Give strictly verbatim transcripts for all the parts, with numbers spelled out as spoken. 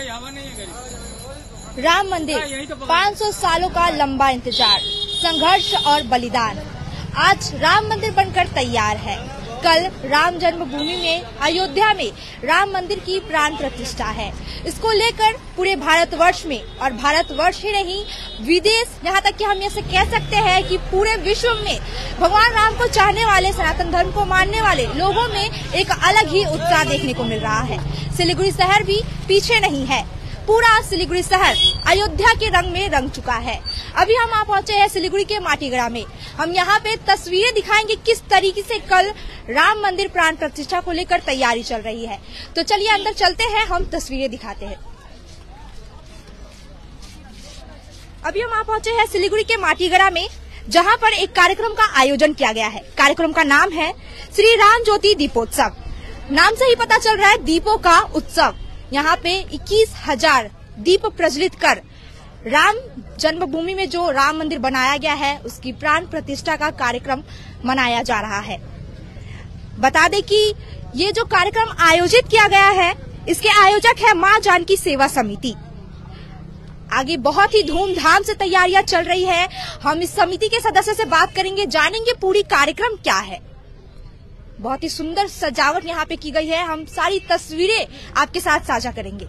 राम मंदिर, पाँच सौ सालों का लंबा इंतजार, संघर्ष और बलिदान आज राम मंदिर बनकर तैयार है। कल राम जन्मभूमि में अयोध्या में राम मंदिर की प्राण प्रतिष्ठा है। इसको लेकर पूरे भारतवर्ष में और भारतवर्ष ही नहीं विदेश, यहाँ तक कि हम ऐसे कह सकते हैं कि पूरे विश्व में भगवान राम को चाहने वाले, सनातन धर्म को मानने वाले लोगों में एक अलग ही उत्साह देखने को मिल रहा है। सिलीगुड़ी शहर भी पीछे नहीं है। पूरा सिलीगुड़ी शहर अयोध्या के रंग में रंग चुका है। अभी हम आ पहुंचे हैं सिलीगुड़ी के माटीगड़ा में। हम यहाँ पे तस्वीरें दिखाएंगे किस तरीके से कल राम मंदिर प्राण प्रतिष्ठा को लेकर तैयारी चल रही है। तो चलिए अंदर चलते हैं, हम तस्वीरें दिखाते हैं। अभी हम आ पहुंचे हैं सिलीगुड़ी के माटीगड़ा में, जहाँ पर एक कार्यक्रम का आयोजन किया गया है। कार्यक्रम का नाम है श्री राम ज्योति दीपोत्सव। नाम से ही पता चल रहा है दीपों का उत्सव। यहाँ पे इक्कीस हजार दीप प्रज्वलित कर राम जन्मभूमि में जो राम मंदिर बनाया गया है उसकी प्राण प्रतिष्ठा का कार्यक्रम मनाया जा रहा है। बता दें कि ये जो कार्यक्रम आयोजित किया गया है इसके आयोजक है मां जानकी सेवा समिति। आगे बहुत ही धूमधाम से तैयारियां चल रही है। हम इस समिति के सदस्य से बात करेंगे, जानेंगे पूरी कार्यक्रम क्या है। बहुत ही सुंदर सजावट यहाँ पे की गई है। हम सारी तस्वीरें आपके साथ साझा करेंगे।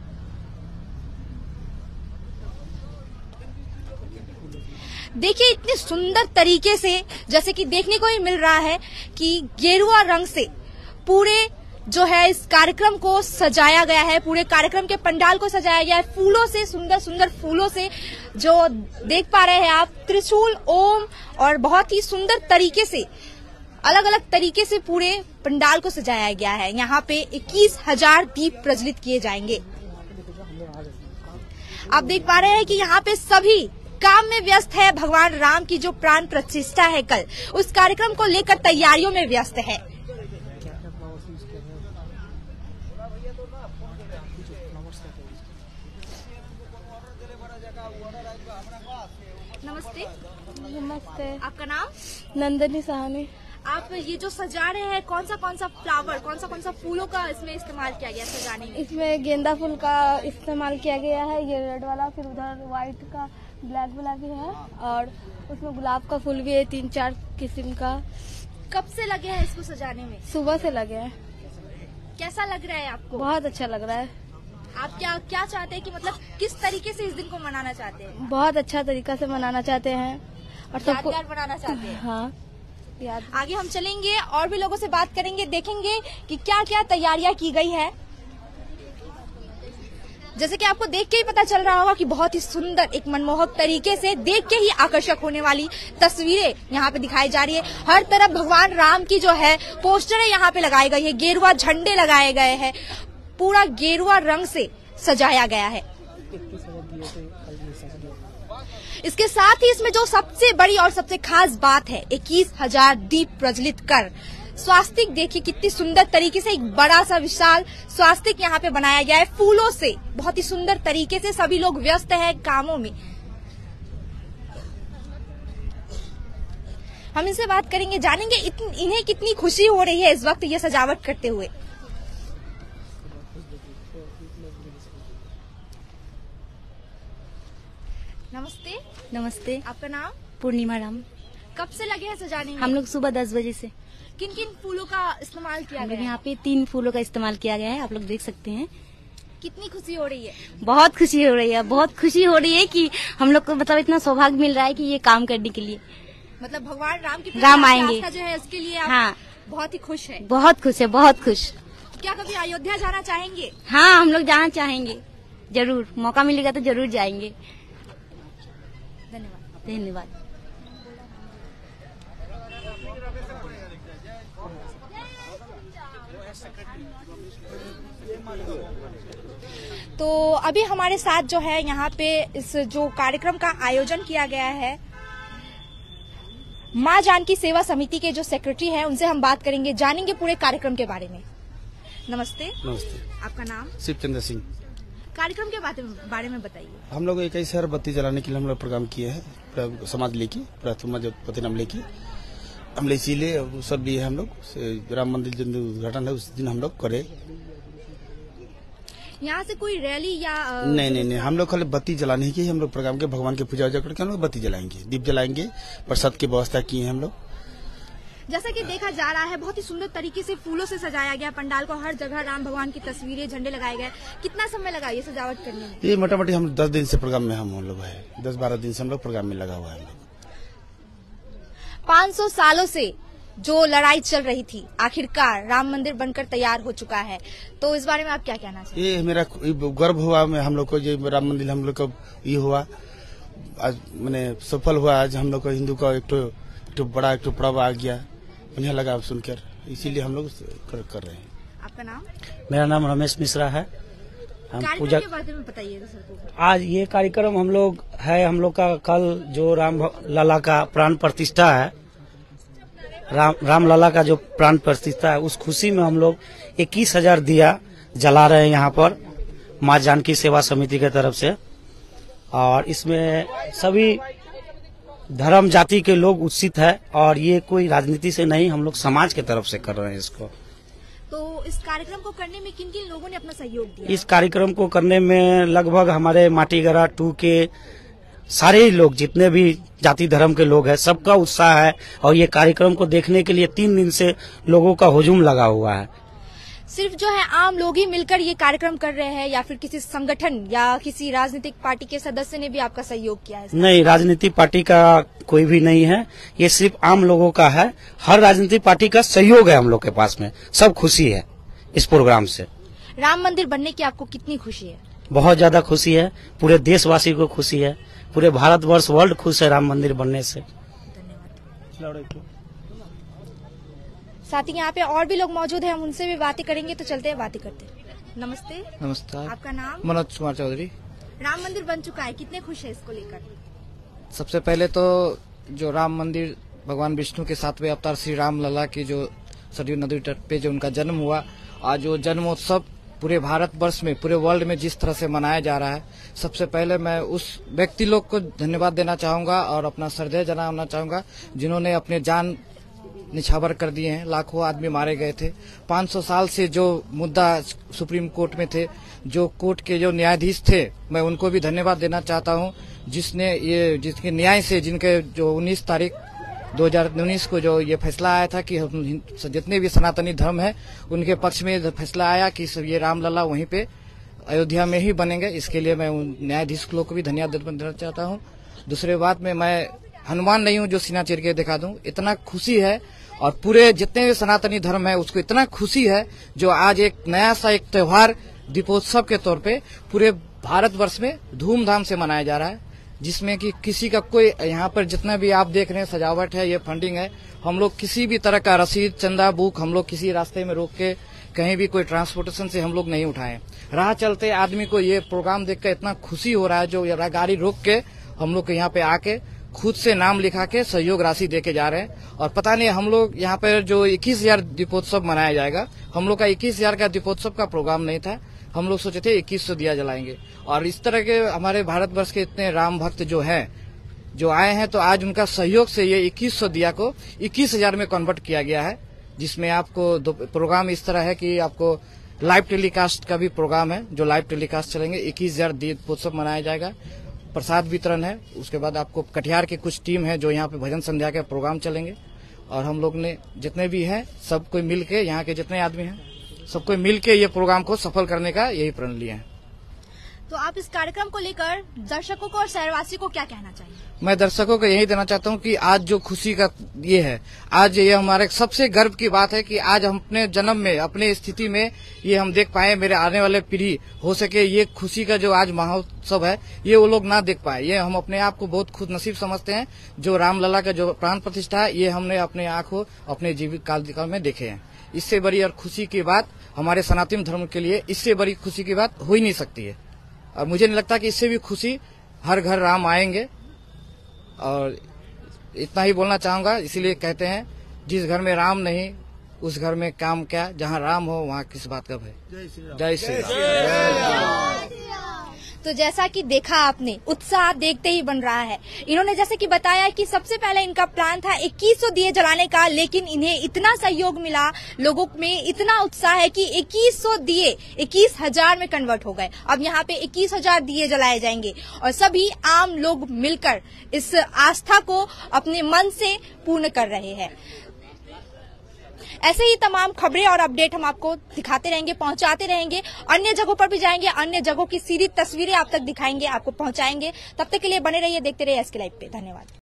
देखिए इतने सुंदर तरीके से, जैसे कि देखने को ही मिल रहा है कि गेरुआ रंग से पूरे जो है इस कार्यक्रम को सजाया गया है। पूरे कार्यक्रम के पंडाल को सजाया गया है फूलों से, सुंदर सुंदर फूलों से। जो देख पा रहे हैं आप, त्रिशूल, ओम और बहुत ही सुंदर तरीके से, अलग अलग तरीके से पूरे पंडाल को सजाया गया है। यहाँ पे इक्कीस हजार दीप प्रज्वलित किए जाएंगे। आप देख पा रहे हैं कि यहाँ पे सभी काम में व्यस्त है। भगवान राम की जो प्राण प्रतिष्ठा है कल, उस कार्यक्रम को लेकर तैयारियों में व्यस्त है। नमस्ते। नमस्ते। आपका नाम? नंदनी साहनी। आप ये जो सजा रहे हैं, कौन सा कौन सा फ्लावर, कौन सा कौन सा फूलों का इसमें इस्तेमाल किया गया सजाने में? इसमें गेंदा फूल का इस्तेमाल किया गया है, ये रेड वाला, फिर उधर व्हाइट का, ब्लैक वाला भी है और उसमें गुलाब का फूल भी है, तीन चार किस्म का। कब से लगे हैं इसको सजाने में? सुबह से लगे हैं। कैसा लग रहा है आपको? बहुत अच्छा लग रहा है। आप क्या क्या चाहते हैं कि मतलब किस तरीके से इस दिन को मनाना चाहते हैं? बहुत अच्छा तरीका से मनाना चाहते हैं और सबको यादगार बनाना चाहते हैं। हाँ याद। आगे हम चलेंगे और भी लोगों से बात करेंगे, देखेंगे कि क्या क्या तैयारियां की गई है। जैसे कि आपको देख के ही पता चल रहा होगा कि बहुत ही सुंदर, एक मनमोहक तरीके से, देख के ही आकर्षक होने वाली तस्वीरें यहाँ पे दिखाई जा रही है। हर तरफ भगवान राम की जो है पोस्टरें यहाँ पे लगाई गई है, गेरुआ झंडे लगाए गए हैं, पूरा गेरुआ रंग से सजाया गया है। इसके साथ ही इसमें जो सबसे बड़ी और सबसे खास बात है, इक्कीस हजार दीप प्रज्वलित कर स्वास्तिक, देखिए कितनी सुंदर तरीके से एक बड़ा सा विशाल स्वास्तिक यहाँ पे बनाया गया है फूलों से। बहुत ही सुंदर तरीके से सभी लोग व्यस्त हैं कामों में। हम इनसे बात करेंगे, जानेंगे इन्हें कितनी खुशी हो रही है इस वक्त ये सजावट करते हुए। नमस्ते। नमस्ते। आपका नाम? पूर्णिमा राम। कब से लगे हैं सजाने में? हम लोग सुबह दस बजे से। किन किन फूलों का इस्तेमाल किया गया है? यहाँ पे तीन फूलों का इस्तेमाल किया गया है, आप लोग देख सकते हैं। कितनी खुशी हो रही है? बहुत खुशी हो रही है, बहुत खुशी हो रही है कि हम लोग को मतलब इतना सौभाग्य मिल रहा है कि ये काम करने के लिए, मतलब भगवान राम की राम आएंगे जो है उसके लिए आप हाँ बहुत ही खुश है। बहुत खुश है, बहुत खुश। क्या कभी अयोध्या जाना चाहेंगे? हाँ, हम लोग जाना चाहेंगे, जरूर मौका मिलेगा तो जरूर जाएंगे। धन्यवाद। धन्यवाद। तो अभी हमारे साथ जो है यहाँ पे इस जो कार्यक्रम का आयोजन किया गया है, मां जानकी सेवा समिति के जो सेक्रेटरी हैं उनसे हम बात करेंगे, जानेंगे पूरे कार्यक्रम के बारे में। नमस्ते। नमस्ते। आपका नाम? शिवचंद्र सिंह। कार्यक्रम के बारे में बताइए। हम लोग इक्कीस हजार बत्ती जलाने के लिए हम लोग प्रोग्राम किए हैं, समाज लेके पति नाम लेके हम इसीलिए सब भी है। हम लोग राम मंदिर जो उद्घाटन है उस दिन हम लोग करे। यहाँ से कोई रैली या अ, नहीं नहीं नहीं, हम लोग खाली बत्ती जलाने की हम लोग प्रोग्राम के भगवान की पूजा वूजा करके हम लोग बत्ती जलाएंगे, दीप जलाएंगे, प्रसाद की व्यवस्था की है हम लोग। जैसा कि देखा जा रहा है बहुत ही सुंदर तरीके से फूलों से सजाया गया पंडाल को, हर जगह राम भगवान की तस्वीरें, झंडे लगाए गए। कितना समय लगा ये सजावट करने में? ये मोटा मोटी हम दस दिन से प्रोग्राम में हम लोग है, दस बारह दिन से हम लोग प्रोग्राम में लगा हुआ है। पाँच सौ सालों से जो लड़ाई चल रही थी आखिरकार राम मंदिर बनकर तैयार हो चुका है, तो इस बारे में आप क्या कहना चाहिए? ये मेरा गर्व हुआ में हम लोग को, जो राम मंदिर हम लोग को ये हुआ आज मैंने सफल हुआ। आज हम लोग को हिंदू का एक तो एक तो बड़ा एक तो पर्व आ गया, बढ़िया लगा सुनकर, इसीलिए हम लोग कर, कर रहे हैं। आपका नाम? मेरा नाम रमेश मिश्रा है। हम पूजा के बारे में बताइए सर को। आज ये कार्यक्रम हम लोग है, हम लोग का कल जो राम लला का प्राण प्रतिष्ठा है, राम राम लला का जो प्राण प्रतिष्ठा है, उस खुशी में हम लोग इक्कीस हजार दिया जला रहे हैं यहाँ पर माँ जानकी सेवा समिति के तरफ से। और इसमें सभी धर्म जाति के लोग उत्सित है और ये कोई राजनीति से नहीं, हम लोग समाज के तरफ से कर रहे हैं इसको। तो इस कार्यक्रम को करने में किन किन लोगों ने अपना सहयोग दिया? इस कार्यक्रम को करने में लगभग हमारे माटीगरा टू के सारे ही लोग, जितने भी जाति धर्म के लोग हैं, सबका उत्साह है और ये कार्यक्रम को देखने के लिए तीन दिन से लोगों का हुजूम लगा हुआ है। सिर्फ जो है आम लोग ही मिलकर ये कार्यक्रम कर रहे हैं या फिर किसी संगठन या किसी राजनीतिक पार्टी के सदस्य ने भी आपका सहयोग किया है? नहीं, राजनीतिक पार्टी का कोई भी नहीं है, ये सिर्फ आम लोगों का है। हर राजनीतिक पार्टी का सहयोग है हम लोग के पास में, सब खुशी है इस प्रोग्राम से। राम मंदिर बनने की आपको कितनी खुशी है? बहुत ज्यादा खुशी है, पूरे देशवासी को खुशी है, पूरे भारतवर्ष वर्ल्ड खुश है राम मंदिर बनने से। साथ ही यहाँ पे और भी लोग मौजूद हैं, हम उनसे भी बातें करेंगे, तो चलते हैं बातें करते हैं। नमस्ते। नमस्कार। आपका नाम? मनोज कुमार चौधरी। राम मंदिर बन चुका है, कितने खुश है इसको लेकर? सबसे पहले तो जो राम मंदिर भगवान विष्णु के सातवें अवतार श्री राम लला की जो सरयू नदी तट पे जो उनका जन्म हुआ, आज वो जन्मोत्सव पूरे भारतवर्ष में, पूरे वर्ल्ड में जिस तरह से मनाया जा रहा है, सबसे पहले मैं उस व्यक्ति लोग को धन्यवाद देना चाहूंगा और अपना श्रद्धेय जनाना चाहूंगा जिन्होंने अपने जान निछावर कर दिए हैं। लाखों आदमी मारे गए थे। पाँच सौ साल से जो मुद्दा सुप्रीम कोर्ट में थे, जो कोर्ट के जो न्यायाधीश थे, मैं उनको भी धन्यवाद देना चाहता हूं, जिसने ये जिसके न्याय से, जिनके जो उन्नीस तारीख दो हज़ार उन्नीस को जो ये फैसला आया था कि हम जितने भी सनातनी धर्म है उनके पक्ष में फैसला आया कि सब ये रामलला वहीं पे अयोध्या में ही बनेंगे। इसके लिए मैं उन न्यायाधीश लोग को भी धन्यवाद देना चाहता हूँ। दूसरे बात में मैं हनुमान नहीं हूँ जो सीना चीर के दिखा दूं। इतना खुशी है और पूरे जितने भी सनातनी धर्म है उसको इतना खुशी है जो आज एक नया सा एक त्योहार दीपोत्सव के तौर पे पूरे भारतवर्ष में धूमधाम से मनाया जा रहा है, जिसमें कि किसी का कोई, यहाँ पर जितना भी आप देख रहे हैं सजावट है, ये फंडिंग है, हम लोग किसी भी तरह का रसीद, चंदा, बुक हम लोग किसी रास्ते में रोक के कहीं भी कोई ट्रांसपोर्टेशन से हम लोग नहीं उठाए। राह चलते आदमी को ये प्रोग्राम देखकर इतना खुशी हो रहा है जो गाड़ी रोक के हम लोग यहाँ पे आके खुद से नाम लिखा के सहयोग राशि देके जा रहे हैं। और पता नहीं हम लोग यहाँ पर जो इक्कीस हजार दीपोत्सव मनाया जाएगा, हम लोग का इक्कीस हजार का दीपोत्सव का प्रोग्राम नहीं था, हम लोग सोचे थे इक्कीस सौ दिया जलाएंगे। और इस तरह के हमारे भारतवर्ष के इतने राम भक्त जो हैं, जो आए हैं, तो आज उनका सहयोग से ये इक्कीस सौ दिया को इक्कीस हजार में कन्वर्ट किया गया है, जिसमें आपको प्रोग्राम इस तरह है कि आपको लाइव टेलीकास्ट का भी प्रोग्राम है, जो लाइव टेलीकास्ट चलेंगे। इक्कीस हजार दीपोत्सव मनाया जाएगा, प्रसाद वितरण है, उसके बाद आपको कटिहार की कुछ टीम है जो यहाँ पे भजन संध्या के प्रोग्राम चलेंगे। और हम लोग ने जितने भी हैं सब कोई मिल के, यहाँ के जितने आदमी हैं सबको मिल के ये प्रोग्राम को सफल करने का यही प्रण लिया है। तो आप इस कार्यक्रम को लेकर दर्शकों को और शहरवासी को क्या कहना चाहिए? मैं दर्शकों को यही देना चाहता हूँ कि आज जो खुशी का ये है, आज ये हमारे सबसे गर्व की बात है कि आज हम अपने जन्म में, अपने स्थिति में ये हम देख पाए, मेरे आने वाले पीढ़ी हो सके ये खुशी का जो आज महोत्सव है ये वो लोग ना देख पाए। ये हम अपने आप को बहुत खुद नसीब समझते हैं। जो रामलला का जो प्राण प्रतिष्ठा है ये हमने अपने आंखों, अपने जीवित काल में देखे हैं। इससे बड़ी और खुशी की बात हमारे सनातन धर्म के लिए, इससे बड़ी खुशी की बात हो ही नहीं सकती है। और मुझे नहीं लगता कि इससे भी खुशी हर घर राम आएंगे। और इतना ही बोलना चाहूंगा, इसीलिए कहते हैं जिस घर में राम नहीं उस घर में काम क्या, जहाँ राम हो वहाँ किस बात का भय। जय श्री राम। तो जैसा कि देखा आपने, उत्साह देखते ही बन रहा है। इन्होंने जैसे कि बताया कि सबसे पहले इनका प्लान था इक्कीस सौ दिए जलाने का, लेकिन इन्हें इतना सहयोग मिला, लोगों में इतना उत्साह है कि इक्कीस सौ दिए इक्कीस हजार में कन्वर्ट हो गए। अब यहाँ पे इक्कीस हजार दिए जलाए जाएंगे और सभी आम लोग मिलकर इस आस्था को अपने मन से पूर्ण कर रहे हैं। ऐसे ही तमाम खबरें और अपडेट हम आपको दिखाते रहेंगे, पहुंचाते रहेंगे। अन्य जगहों पर भी जाएंगे, अन्य जगहों की सीधी तस्वीरें आप तक दिखाएंगे, आपको पहुंचाएंगे। तब तक के लिए बने रहिए, देखते रहिए एसके लाइव पे। धन्यवाद।